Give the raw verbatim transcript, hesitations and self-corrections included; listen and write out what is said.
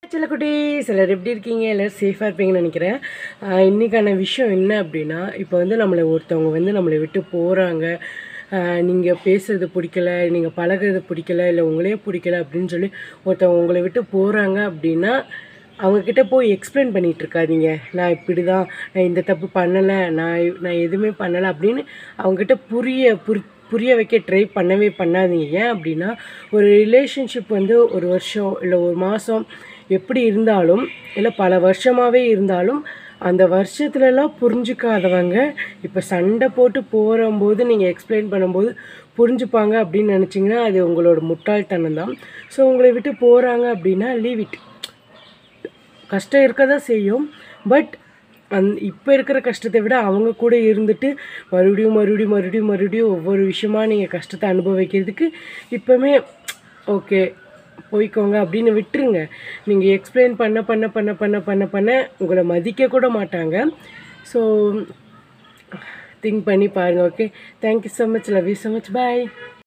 சில குட்டீஸ் எல்லாரும் எப்படி இருக்கீங்க? எல்லோரும் சேஃபாக இருப்பீங்கன்னு நினைக்கிறேன். இன்றைக்கான விஷயம் என்ன அப்படின்னா, இப்போ வந்து நம்மளை ஒருத்தவங்க வந்து நம்மளை விட்டு போகிறாங்க, நீங்கள் பேசுகிறது பிடிக்கல, நீங்கள் பழகிறது பிடிக்கல, இல்லை உங்களே பிடிக்கல அப்படின்னு சொல்லி ஒருத்தவங்க உங்களை விட்டு போகிறாங்க அப்படின்னா, அவங்கக்கிட்ட போய் எக்ஸ்பிளைன் பண்ணிகிட்டு இருக்காதீங்க. நான் இப்படி தான், நான் இந்த தப்பு பண்ணலை, நான் நான் எதுவுமே பண்ணலை அப்படின்னு அவங்கக்கிட்ட புரிய புரி புரிய வைக்க ட்ரை பண்ணவே பண்ணாதீங்க. ஏன் அப்படின்னா, ஒரு ரிலேஷன்ஷிப் வந்து ஒரு வருஷம் இல்லை ஒரு மாதம் எப்படி இருந்தாலும், இல்லை பல வருஷமாகவே இருந்தாலும், அந்த வருஷத்துலலாம் புரிஞ்சுக்காதவங்க இப்போ சண்டை போட்டு போகும்போது நீங்கள் எக்ஸ்பிளைன் பண்ணும்போது புரிஞ்சுப்பாங்க அப்படின்னு நினச்சிங்கன்னா அது உங்களோட முட்டாள்தனம் தான். ஸோ உங்களை விட்டு போகிறாங்க அப்படின்னா லீவ் இட். கஷ்டம் இருக்க தான் செய்யும். பட் அந் இப்போ இருக்கிற கஷ்டத்தை விட அவங்க கூட இருந்துட்டு மறுபடியும் மறுபடியும் மறுபடியும் மறுபடியும் ஒவ்வொரு விஷயமா நீங்கள் கஷ்டத்தை அனுபவிக்கிறதுக்கு இப்போமே ஓகே போய்க்கோங்க அப்படின்னு விட்டுருங்க. நீங்கள் எக்ஸ்பிளைன் பண்ண பண்ண பண்ண பண்ண பண்ண பண்ண உங்களை மதிக்க கூட மாட்டாங்க. ஸோ திங்க் பண்ணி பாருங்கள். Okay, thank you so much, love you so much, bye.